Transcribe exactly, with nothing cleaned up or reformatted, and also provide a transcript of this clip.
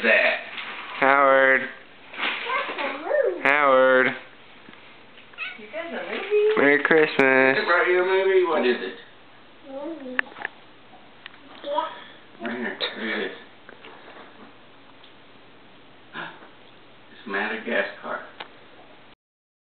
that? Howard. Howard. You guys a movie? Merry Christmas. Is it right here, movie? What is it? Movie. Right here. Look at this. It's Madagascar.